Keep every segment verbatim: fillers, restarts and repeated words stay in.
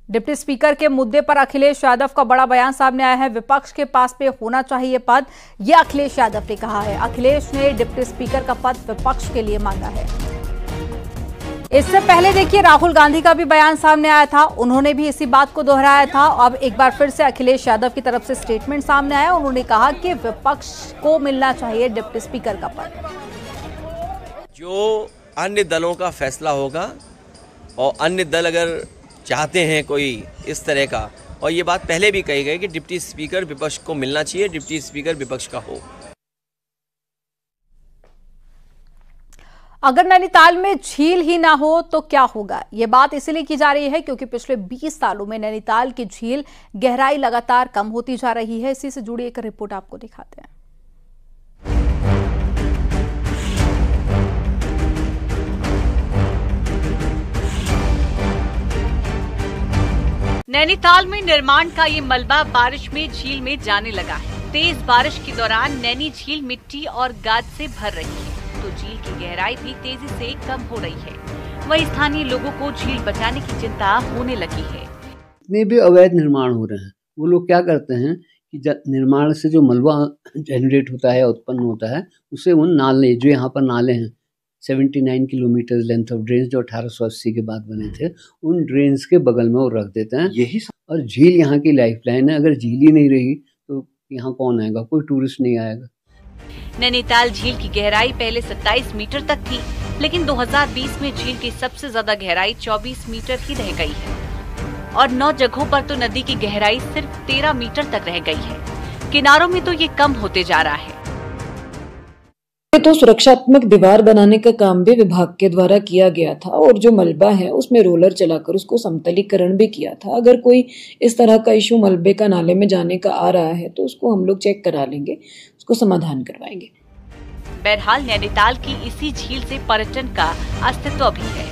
Deputy speaker के मुद्दे पर अखिलेश यादव का बड़ा बयान सामने आया है। विपक्ष के पास पे होना चाहिए पद, यह अखिलेश यादव ने कहा है। अखिलेश ने डिप्टी स्पीकर का पद विपक्ष के लिए मांगा है। इससे पहले देखिए राहुल गांधी का भी बयान सामने आया था, उन्होंने भी इसी बात को दोहराया था। अब एक बार फिर से अखिलेश यादव की तरफ से स्टेटमेंट सामने आया। उन्होंने कहा कि विपक्ष को मिलना चाहिए डिप्टी स्पीकर का पद। जो अन्य दलों का फैसला होगा और अन्य दल अगर चाहते हैं कोई इस तरह का, और ये बात पहले भी कही गई कि डिप्टी स्पीकर विपक्ष को मिलना चाहिए, डिप्टी स्पीकर विपक्ष का हो। अगर नैनीताल में झील ही ना हो तो क्या होगा, ये बात इसलिए की जा रही है क्योंकि पिछले बीस सालों में नैनीताल की झील गहराई लगातार कम होती जा रही है। इसी से जुड़ी एक रिपोर्ट आपको दिखाते हैं। नैनीताल में निर्माण का ये मलबा बारिश में झील में जाने लगा है। तेज बारिश के दौरान नैनी झील मिट्टी और गाद से भर रही है, तो झील की गहराई भी तेजी से कम हो रही है। वहीं स्थानीय लोगों को झील बचाने की चिंता होने लगी है। जितने भी अवैध निर्माण हो रहे हैं, वो लोग क्या करते हैं कि निर्माण से जो मलबा जनरेट होता है, उत्पन्न होता है, उसे उन नाले, जो यहाँ पर नाले हैं उन्यासी किलोमीटर लेंथ ऑफ ड्रेन्स जो अठारह सौ अस्सी के बाद बने थे, उन ड्रेन्स के बगल में वो रख देते हैं। यही और झील यहाँ की लाइफलाइन है। अगर झील ही नहीं रही तो यहाँ कौन आएगा, कोई टूरिस्ट नहीं आएगा। नैनीताल झील की गहराई पहले सत्ताईस मीटर तक थी, लेकिन दो हज़ार बीस में झील की सबसे ज्यादा गहराई चौबीस मीटर ही रह गई है और नौ जगहों पर तो नदी की गहराई सिर्फ तेरह मीटर तक रह गई है। किनारों में तो ये कम होते जा रहा है। तो सुरक्षात्मक दीवार बनाने का काम भी विभाग के द्वारा किया गया था और जो मलबा है उसमें रोलर चलाकर उसको समतलीकरण भी किया था। अगर कोई इस तरह का इशू मलबे का नाले में जाने का आ रहा है तो उसको हम लोग चेक करा लेंगे, उसको समाधान करवाएंगे। बहरहाल नैनीताल की इसी झील से पर्यटन का अस्तित्व भी है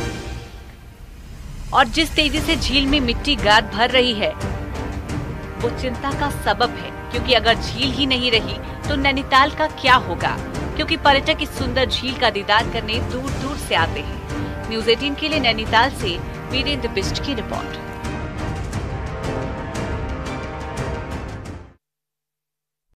और जिस तेजी से झील में मिट्टी गाद भर रही है वो चिंता का सबब है, क्योंकि अगर झील ही नहीं रही तो नैनीताल का क्या होगा, क्योंकि पर्यटक इस सुंदर झील का दीदार करने दूर दूर से आते हैं। न्यूज़ अठारह के लिए नैनीताल से वीरेंद्र बिष्ट की रिपोर्ट।